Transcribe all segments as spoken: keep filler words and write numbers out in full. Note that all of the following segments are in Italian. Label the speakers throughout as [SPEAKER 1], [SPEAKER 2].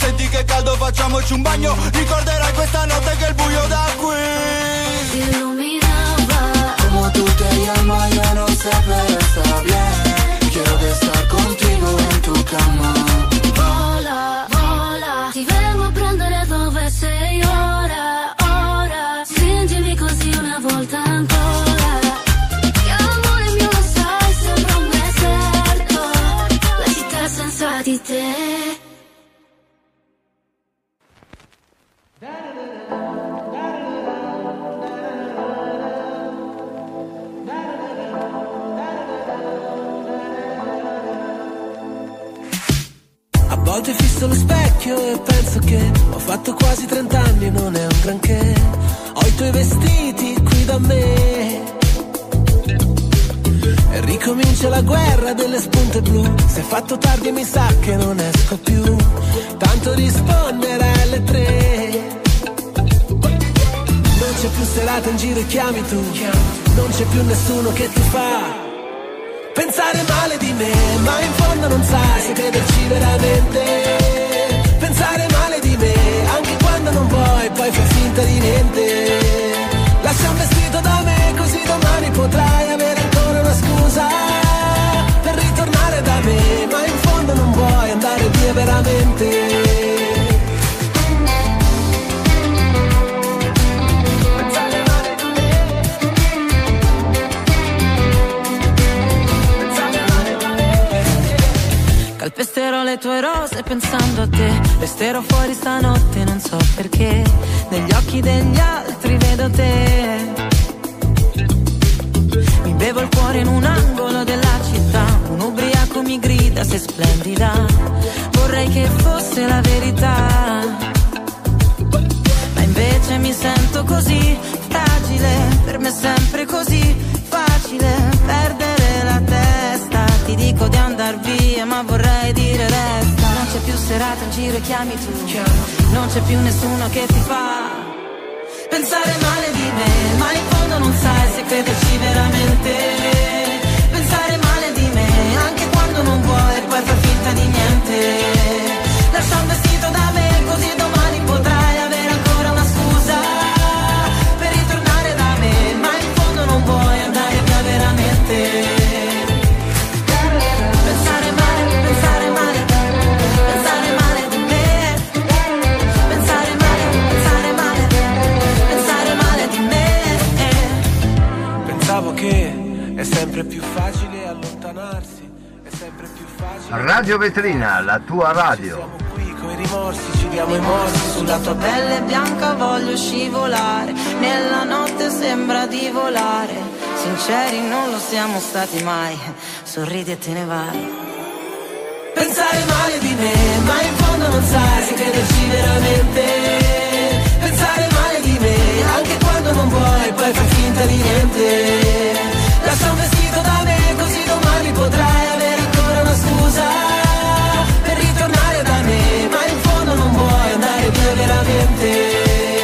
[SPEAKER 1] senti che caldo, facciamoci un bagno. Ricorderai questa notte che il buio da qui
[SPEAKER 2] ti illuminaba.
[SPEAKER 1] Como tú te llamas, yo no sé, pero está bien. Quiero estar contigo en tu cama.
[SPEAKER 2] Vola, vola, ti vengo a prendere dove sei ora, ora. Stringimi così una volta ancora. Che amore mio lo sai, sembra un deserto, la città senza di te.
[SPEAKER 3] A volte fisso lo specchio e penso che ho fatto quasi trent'anni, non è un granché. Ho i tuoi vestiti qui da me e ricomincia la guerra delle spunte blu. Se è fatto tardi mi sa che non esco più, tanto rispondere alle tre. Non c'è più serata in giro e chiami tu, non c'è più nessuno che ti fa pensare male di me, ma in fondo non sai se crederci veramente. Pensare male di me, anche quando non vuoi, poi fai finta di niente. Lascia un vestito da me, così domani potrai avere ancora una scusa per ritornare da me, ma in fondo non vuoi andare via veramente.
[SPEAKER 4] Calpesterò le tue rose pensando a te, resterò fuori stanotte non so perché, negli occhi degli altri vedo te. Mi bevo il cuore in un angolo della città, un ubriaco mi grida sei splendida, vorrei che fosse la verità, ma invece mi sento così fragile, per me è sempre così facile perdere la testa. Ti dico di andar via ma vorrei dire resta. Non c'è più serata in giro e chiami tu, non c'è più nessuno che ti fa pensare male di me, ma in fondo non sai se crederci veramente. Pensare male di me anche quando non vuoi e poi far finta di niente. Lascia un vestito da me così domani potrai avere ancora una scusa per ritornare da me, ma in fondo non vuoi andare via veramente.
[SPEAKER 3] Che è sempre più facile allontanarsi, è sempre più facile.
[SPEAKER 5] Radio Vetrina, la tua radio.
[SPEAKER 3] Siamo qui coi rimorsi, ci diamo i morsi.
[SPEAKER 4] Sulla tua pelle bianca voglio scivolare, nella notte sembra di volare. Sinceri non lo siamo stati mai, sorridi e te ne vai.
[SPEAKER 3] Pensare male di me, ma in fondo non sai se crederci veramente. Pensare male di me, anche quando non vuoi, poi fai finta di niente. Lascia un vestito da me, così domani potrai avere ancora una scusa per ritornare da me, ma in fondo non vuoi andare via veramente.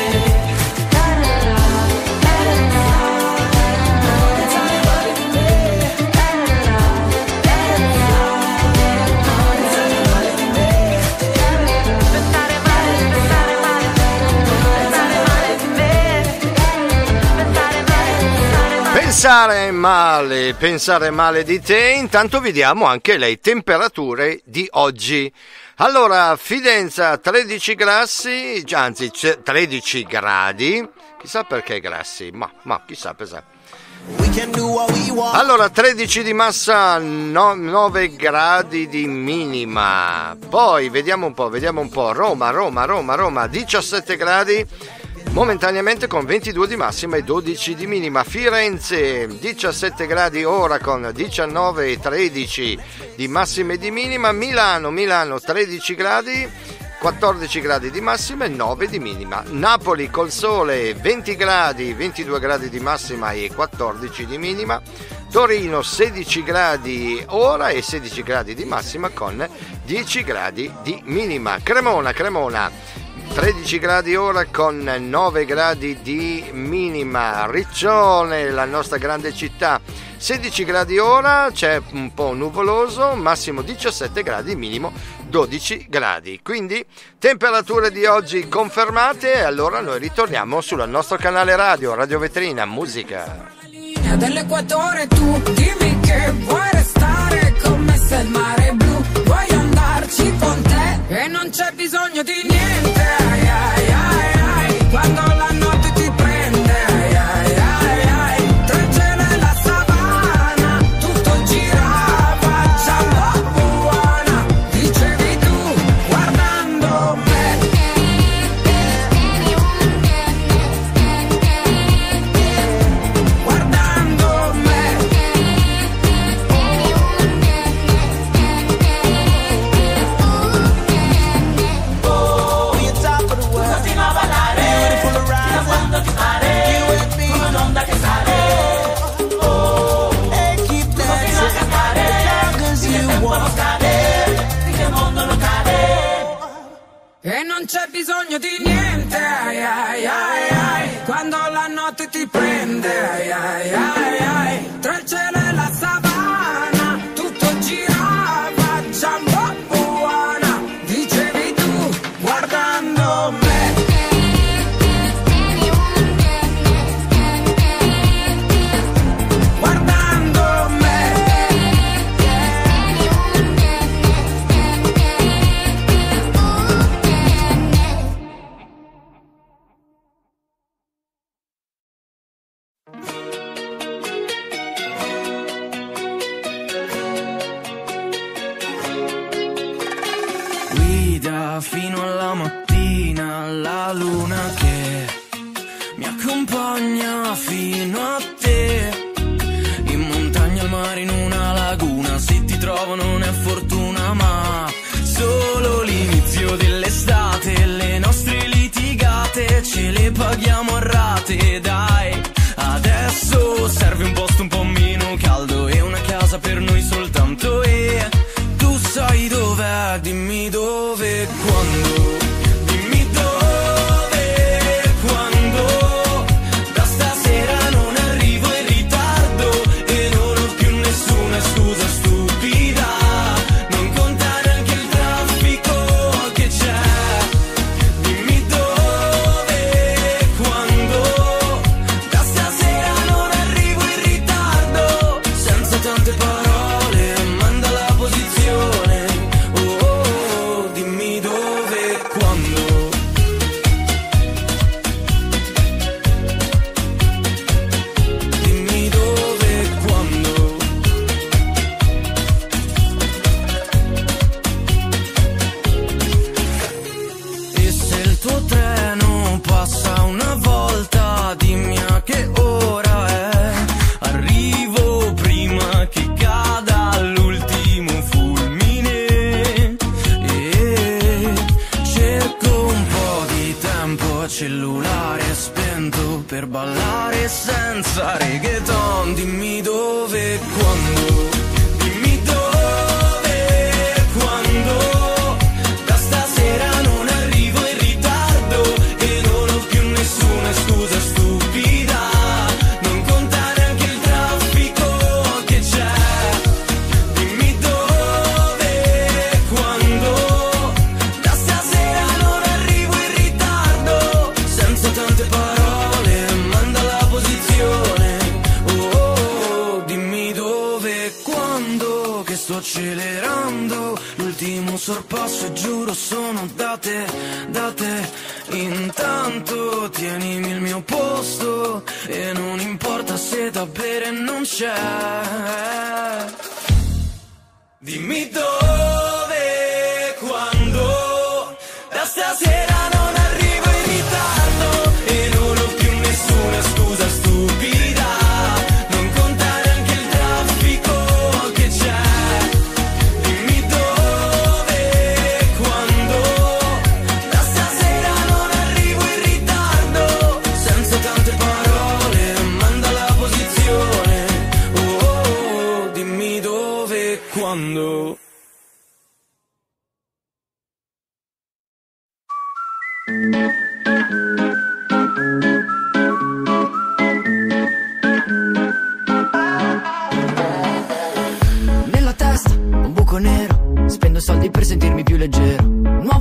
[SPEAKER 5] Pensare male, pensare male di te. Intanto vediamo anche le temperature di oggi. Allora, Fidenza tredici grassi, anzi tredici gradi, chissà perché grassi, ma, ma chissà, chissà. Allora, tredici di massa, no, nove gradi di minima. Poi vediamo un po', vediamo un po'. Roma, Roma, Roma, Roma, diciassette gradi. Momentaneamente con ventidue di massima e dodici di minima. Firenze diciassette gradi ora con diciannove e tredici di massima e di minima. Milano, Milano tredici gradi, quattordici gradi di massima e nove di minima. Napoli col sole venti gradi, ventidue gradi di massima e quattordici di minima. Torino sedici gradi ora e sedici gradi di massima con dieci gradi di minima. Cremona, Cremona tredici gradi ora con nove gradi di minima. Riccione, la nostra grande città, sedici gradi ora, c'è un po' nuvoloso, massimo diciassette gradi, minimo dodici gradi. Quindi temperature di oggi confermate, e allora noi ritorniamo sul nostro canale radio, Radio Vetrina Musica.
[SPEAKER 6] Dell'equatore tu dimmi che vuoi restare come se il mare è blu, vuoi andarci con te e non c'è bisogno di niente, ai ai ai ai, quando la notte ti prende, ai ai ai ai, tra il cielo e la savana, tutto girava, ciao buona, dicevi tu, guardando me. E non c'è bisogno di niente, ai ai ai ai, quando la notte ti prende, ai ai ai ai, tra il cielo e la savana, tutto girava, ciao buona, dicevi tu, guardando me.
[SPEAKER 7] Fino alla mattina la luna che mi accompagna fino a te, in montagna, al mare, in una laguna. Se ti trovo non è fortuna ma solo l'inizio dell'estate, le nostre litigate ce le paghiamo a rate. Dai, adesso serve un posto un po' meno caldo e una casa per noi soltanto, e tu sai dov'è, dimmi dove, quando, dimmi dove, quando, da stasera non arrivo in ritardo e non ho più nessuna scusa stupida, non conta neanche il traffico che c'è, dimmi dove, quando, da stasera non arrivo in ritardo, senza tante parole, manda la posizione. Cellulare spento per ballare senza reggaeton, dimmi dove, quando, dimmi dove, quando, da stasera non arrivo in ritardo e non ho più nessuna scusa stupida, non conta neanche il traffico che c'è, dimmi dove, quando, da stasera non arrivo in ritardo, senza tante parole, manda la posizione, oh, oh, oh, dimmi dove, quando, che sto accelerando, l'ultimo sorpasso e giuro sono date, date, intanto tienimi il mio posto e non importa se da bere non c'è, dimmi dove, quando, da stasera non arrivo in ritardo e non ho più nessuna scusa stupida, non conta neanche il traffico che c'è, dimmi dove, quando, da stasera non arrivo in ritardo, senza tante parole, manda la posizione, oh, oh, oh, dimmi dove, quando.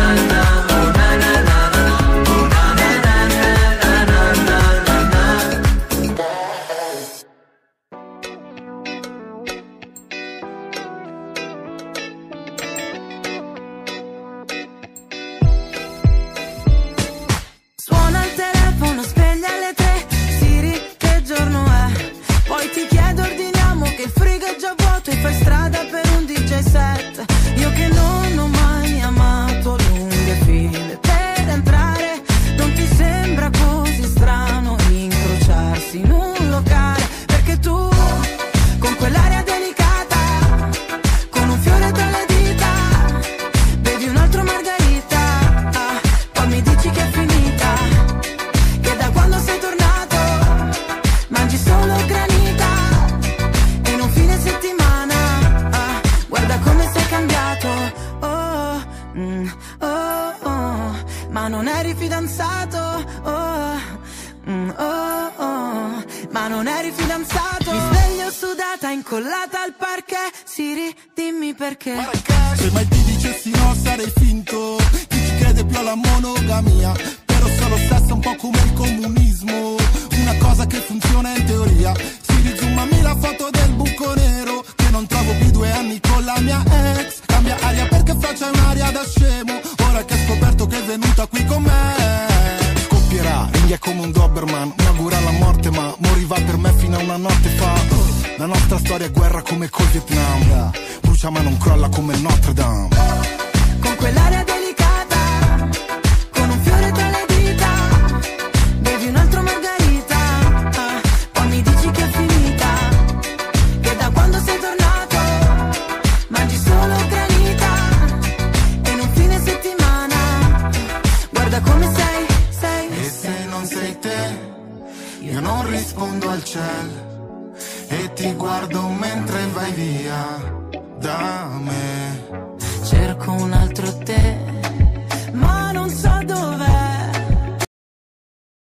[SPEAKER 4] Suona il telefono, sveglia alle tre, Siri, che giorno è? Poi ti chiedo, ordiniamo che il frigo è già vuoto e fai strada per un D J set. Io che non ho mai amato lunghe file per entrare, non ti sembra così strano incrociarsi in un locale? Perché tu, con quell'aria delicata, con un fiore tra le dita, bevi un altro margarita, ah, poi mi dici che è finita, che da quando sei tornato mangi solo granita, e in un fine settimana, ah, guarda come sei cambiato, oh, mm, oh, oh, ma non eri fidanzato, oh, mm, oh, oh, ma non eri fidanzato. Mi sveglio sudata, incollata al parquet, Siri, dimmi perché.
[SPEAKER 8] Se mai ti dicessi no sarei finto, chi ci crede più alla monogamia, però solo sesso è un po' come il comunismo, una cosa che funziona in teoria. Si rizoomami la foto del buco nero, che non trovo più due anni con la mia ex, cambia aria perché faccia un'aria da scemo, ora che hai scoperto che è venuta qui con me. Scoppierà, ringhi è come un Doberman, mi augura la morte ma moriva per me fino a una notte fa. La nostra storia è guerra come col Vietnam, brucia ma non crolla come Notre Dame.
[SPEAKER 4] Con quell'aria delicata, con un fiore tra le dita, bevi un altro margarita, ah, poi mi dici che è finita, che da quando sei tornato mangi solo granita, e in un fine settimana guarda come sei, sei.
[SPEAKER 8] E se non sei te, io non rispondo al cielo, e ti guardo mentre vai via da me.
[SPEAKER 4] Cerco un altro te, ma non so